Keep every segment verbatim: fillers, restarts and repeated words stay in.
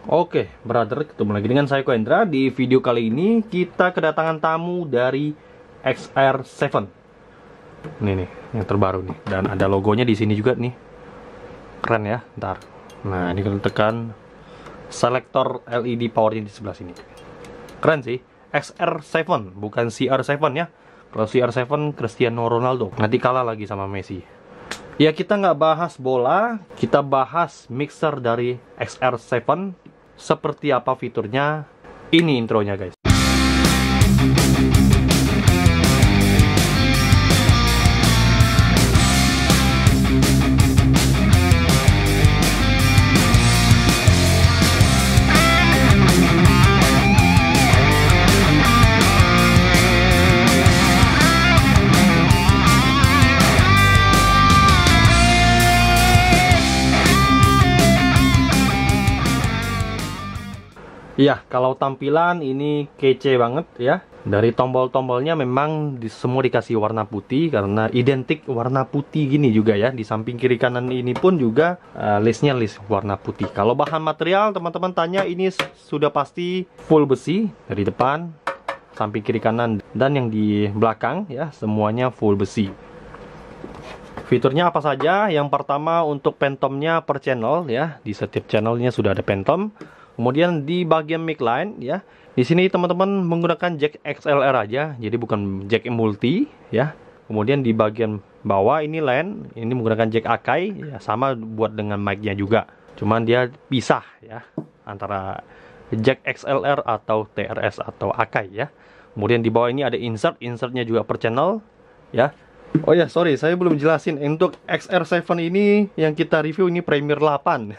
Oke, brother, ketemu lagi dengan saya Koendra. Di video kali ini kita kedatangan tamu dari X R tujuh. Ini nih, yang terbaru nih. Dan ada logonya di sini juga nih. Keren ya, ntar. Nah, ini kita tekan selektor L E D powernya di sebelah sini. Keren sih, X R tujuh, bukan C R tujuh ya. Kalau C R tujuh Cristiano Ronaldo, nanti kalah lagi sama Messi. Ya, kita nggak bahas bola, kita bahas mixer dari X R tujuh. Seperti apa fiturnya, ini intronya guys. Iya, kalau tampilan ini kece banget ya. Dari tombol-tombolnya memang di, semua dikasih warna putih karena identik warna putih gini juga ya. Di samping kiri kanan ini pun juga uh, listnya list warna putih. Kalau bahan material teman-teman tanya, ini sudah pasti full besi dari depan, samping kiri kanan, dan yang di belakang ya semuanya full besi. Fiturnya apa saja? Yang pertama untuk pentomnya per channel ya. Di setiap channelnya sudah ada pentom. Kemudian di bagian mic line ya, di sini teman-teman menggunakan jack X L R aja, jadi bukan jack multi ya. Kemudian di bagian bawah ini line, ini menggunakan jack Akai ya, sama buat dengan mic-nya juga. Cuman dia pisah ya antara jack X L R atau T R S atau Akai ya. Kemudian di bawah ini ada insert, insertnya juga per channel ya. Oh ya, sorry, saya belum jelasin untuk X R tujuh ini yang kita review ini Premier delapan.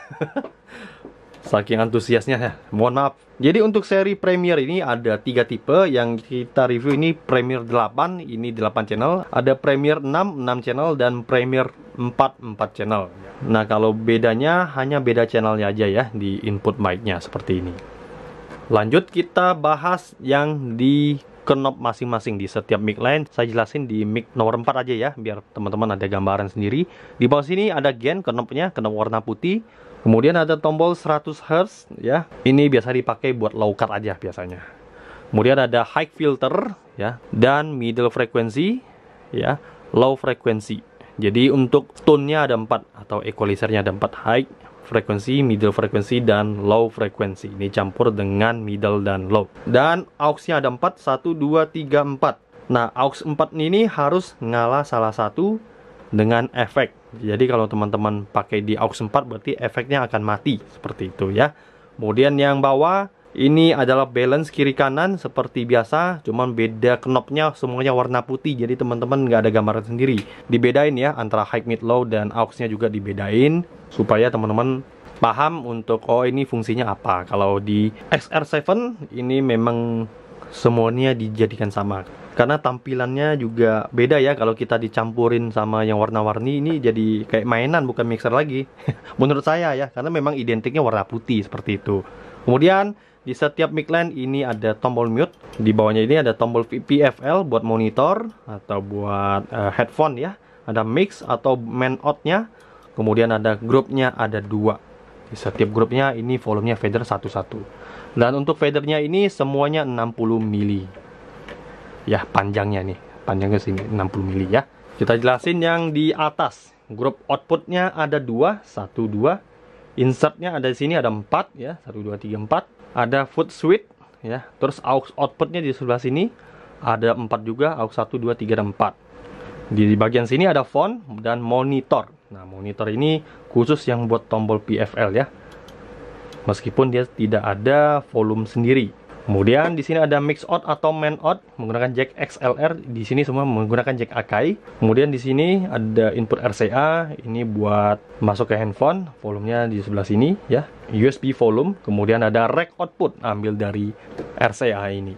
Saking antusiasnya ya, mohon maaf. Jadi untuk seri Premier ini ada tiga tipe. Yang kita review ini Premier delapan, ini delapan channel. Ada Premier enam, enam channel, dan Premier empat, empat channel. Nah, kalau bedanya hanya beda channelnya aja ya, di input mic-nya seperti ini. Lanjut kita bahas yang di knob masing-masing di setiap mic line. Saya jelasin di mic nomor empat aja ya, biar teman-teman ada gambaran sendiri. Di bawah sini ada gain knobnya, knob warna putih. Kemudian ada tombol seratus hertz ya. Ini biasa dipakai buat low cut aja biasanya. Kemudian ada high filter ya, dan middle frequency ya, low frequency. Jadi untuk tone-nya ada empat atau equalizer-nya ada empat, high frequency, middle frequency, dan low frequency. Ini campur dengan middle dan low. Dan aux-nya ada empat, satu, dua, tiga, empat. Nah, aux empat ini harus ngalah salah satu dengan efek. Jadi kalau teman-teman pakai di aux empat berarti efeknya akan mati seperti itu ya. Kemudian yang bawah ini adalah balance kiri kanan seperti biasa, cuman beda knobnya semuanya warna putih. Jadi teman-teman nggak ada gambaran sendiri. Dibedain ya antara high, mid, low, dan aux-nya juga dibedain supaya teman-teman paham untuk oh ini fungsinya apa. Kalau di X R tujuh ini memang semuanya dijadikan sama. Karena tampilannya juga beda ya, kalau kita dicampurin sama yang warna-warni ini jadi kayak mainan bukan mixer lagi. Menurut saya ya, karena memang identiknya warna putih seperti itu. Kemudian di setiap mic line ini ada tombol mute. Di bawahnya ini ada tombol P F L buat monitor atau buat uh, headphone ya. Ada mix atau main out-nya. Kemudian ada grupnya ada dua. Di setiap grupnya ini volumenya fader satu-satu. Dan untuk fadernya ini semuanya enam puluh mili. Ya, panjangnya nih, panjangnya sini enam puluh mili ya. Kita jelasin yang di atas. Grup outputnya ada dua, satu, dua. Insertnya ada di sini ada empat ya, satu, dua, tiga, empat. Ada foot switch ya. Terus aux outputnya di sebelah sini ada empat juga, aux satu, dua, tiga, dan empat. Di bagian sini ada phone dan monitor. Nah, monitor ini khusus yang buat tombol P F L ya. Meskipun dia tidak ada volume sendiri. Kemudian di sini ada mix out atau main out menggunakan jack X L R. Di sini semua menggunakan jack Akai. Kemudian di sini ada input R C A, ini buat masuk ke handphone, volumenya di sebelah sini ya. U S B volume, kemudian ada rack output ambil dari R C A ini.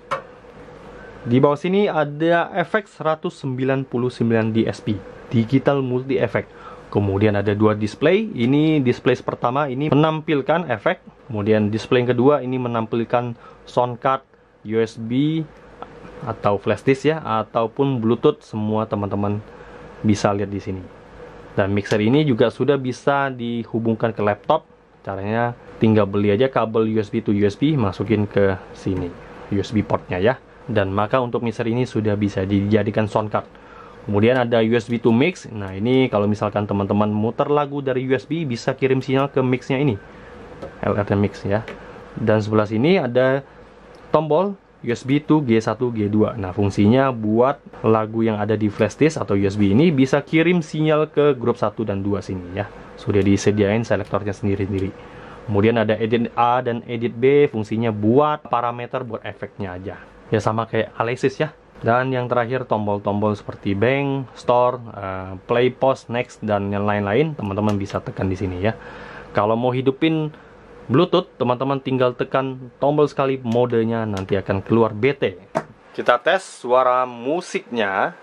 Di bawah sini ada efek seratus sembilan puluh sembilan D S P, digital multi effect. Kemudian ada dua display. Ini display pertama ini menampilkan efek. Kemudian display yang kedua ini menampilkan sound card, U S B atau flash disk ya, ataupun Bluetooth. Semua teman-teman bisa lihat di sini. Dan mixer ini juga sudah bisa dihubungkan ke laptop. Caranya tinggal beli aja kabel U S B to U S B, masukin ke sini U S B portnya ya. Dan maka untuk mixer ini sudah bisa dijadikan sound card. Kemudian ada U S B to mix. Nah ini kalau misalkan teman-teman muter lagu dari U S B, bisa kirim sinyal ke mixnya ini, L R T mix ya. Dan sebelah sini ada tombol U S B to G satu G dua. Nah fungsinya buat lagu yang ada di flash disk atau U S B ini bisa kirim sinyal ke grup satu dan dua sini ya. Sudah disediain selektornya sendiri-sendiri. Kemudian ada edit A dan edit B, fungsinya buat parameter buat efeknya aja. Ya sama kayak Alesis ya. Dan yang terakhir tombol-tombol seperti bank, store, uh, play, pause, next, dan yang lain-lain, teman-teman bisa tekan di sini ya. Kalau mau hidupin Bluetooth, teman-teman tinggal tekan tombol sekali, modenya nanti akan keluar B T. Kita tes suara musiknya.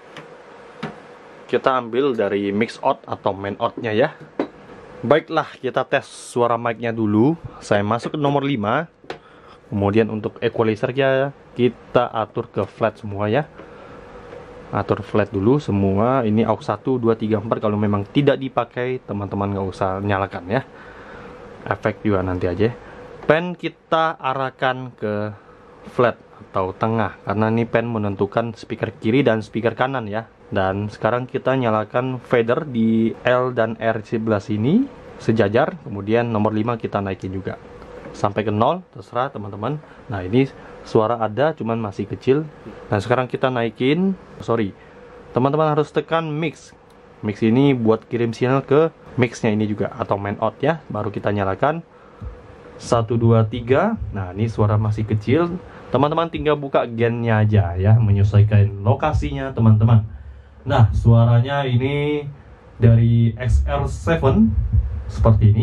Kita ambil dari mix out atau main out-nya ya. Baiklah, kita tes suara mic-nya dulu. Saya masuk ke nomor lima. Kemudian untuk equalizer-nya kita atur ke flat semua ya. Atur flat dulu semua. Ini aux satu, dua, tiga, empat. Kalau memang tidak dipakai, teman-teman nggak usah nyalakan ya. Efek juga nanti aja. Pen kita arahkan ke flat atau tengah, karena ini pen menentukan speaker kiri dan speaker kanan ya. Dan sekarang kita nyalakan fader di L dan R sebelah sini sejajar. Kemudian nomor lima kita naikin juga sampai ke nol, terserah teman-teman. Nah ini suara ada, cuman masih kecil. Nah sekarang kita naikin, sorry, teman-teman harus tekan mix. Mix ini buat kirim sinyal ke mixnya ini juga, atau main out ya. Baru kita nyalakan satu, dua, tiga. Nah ini suara masih kecil. Teman-teman tinggal buka gainnya aja ya, menyesuaikan lokasinya teman-teman. Nah suaranya ini dari X R tujuh seperti ini.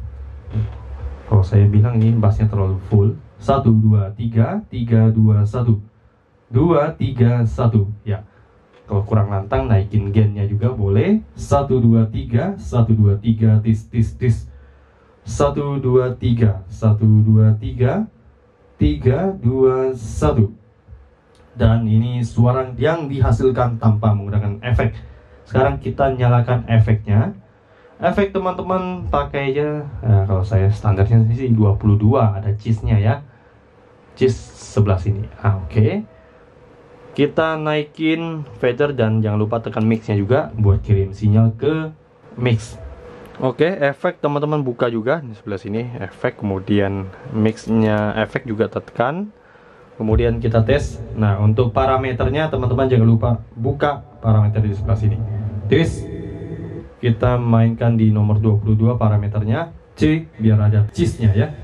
Kalau saya bilang ini bassnya terlalu full. Satu, dua, tiga, tiga, dua, satu, dua, tiga, satu. Ya, kalau kurang lantang naikin gainnya juga boleh. Satu, dua, tiga, satu, dua, tiga, tis, tis, tis. Satu, dua, tiga, satu, dua, tiga, tiga, dua, satu. Dan ini suara yang dihasilkan tanpa menggunakan efek. Sekarang kita nyalakan efeknya. Efek teman-teman pakai aja, nah, kalau saya standarnya sih dua puluh dua, ada cheese-nya ya. Cheese sebelah sini. Ah, oke. Okay. Kita naikin fader dan jangan lupa tekan mix-nya juga buat kirim sinyal ke mix. Oke, okay, efek teman-teman buka juga di sebelah sini, efek, kemudian mix-nya efek juga tekan. Kemudian kita tes. Nah, untuk parameternya teman-teman jangan lupa buka parameter di sebelah sini. Tes. Kita mainkan di nomor dua puluh dua parameternya C, biar ada cheese-nya ya.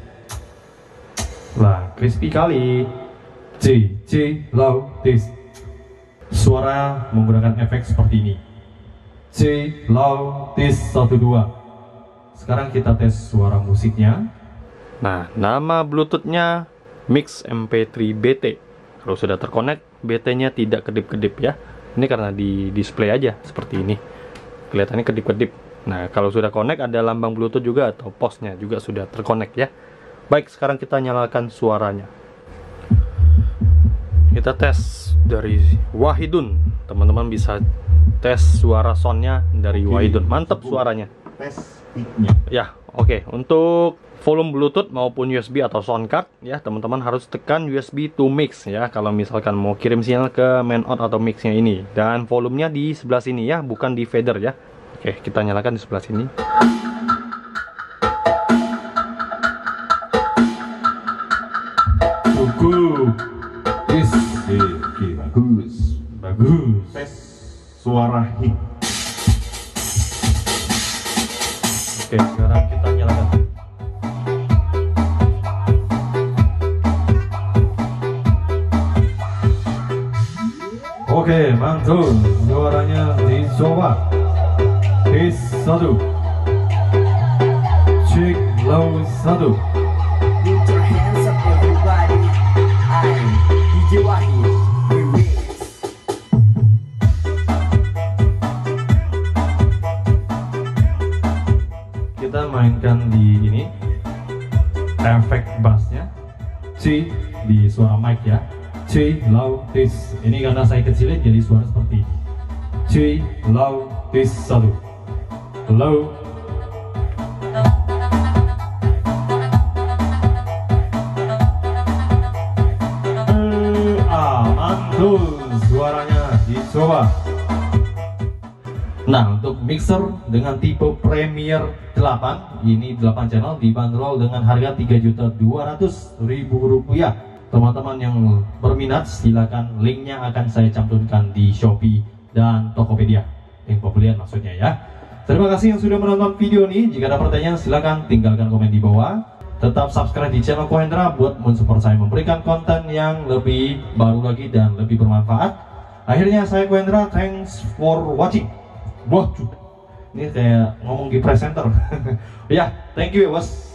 Lah, crispy kali. C, C, low, tes. Suara menggunakan efek seperti ini. C, low, tes, satu, dua. Sekarang kita tes suara musiknya. Nah, nama Bluetooth-nya Mix M P tiga B T. Kalau sudah terkonek, B T-nya tidak kedip-kedip ya. Ini karena di display aja seperti ini. Kelihatannya kedip-kedip. Nah, kalau sudah connect ada lambang Bluetooth juga atau posnya juga sudah terkonek ya. Baik, sekarang kita nyalakan suaranya. Kita tes dari Wahidun. Teman-teman bisa tes suara soundnya dari Wahidun. Mantap suaranya. Tes mic-nya. Ya, oke. Okay. Untuk volume Bluetooth maupun U S B atau sound card ya, teman-teman harus tekan U S B to mix ya. Kalau misalkan mau kirim sinyal ke main out atau mixnya ini. Dan volumenya di sebelah sini ya, bukan di fader ya. Oke, kita nyalakan di sebelah sini. Cukup. Tes. Oke, bagus. Bagus. Tes suara hit. Oke, sekarang kita nyalakan. Oke, mantul. Suaranya dicoba. Tes satu. Cek low satu. Put your hands up everybody. I'm D J Wahid Remix. Kita mainkan di ini efek bassnya. C di suara mic ya. C low tis. Ini karena saya kecilin jadi suara seperti ini. C low tis satu. Low. mixer dengan tipe Premier delapan. Ini delapan channel dibanderol dengan harga tiga juta dua ratus ribu rupiah. Teman-teman yang berminat silakan, linknya akan saya cantumkan di Shopee dan Tokopedia, link pembelian maksudnya ya. Terima kasih yang sudah menonton video ini. Jika ada pertanyaan silakan tinggalkan komen di bawah. Tetap subscribe di channel Kohendra buat mensupport saya memberikan konten yang lebih baru lagi dan lebih bermanfaat. Akhirnya saya Kohendra, thanks for watching. Wah, ini kayak ngomong di presenter. Ya, thank you ya bos.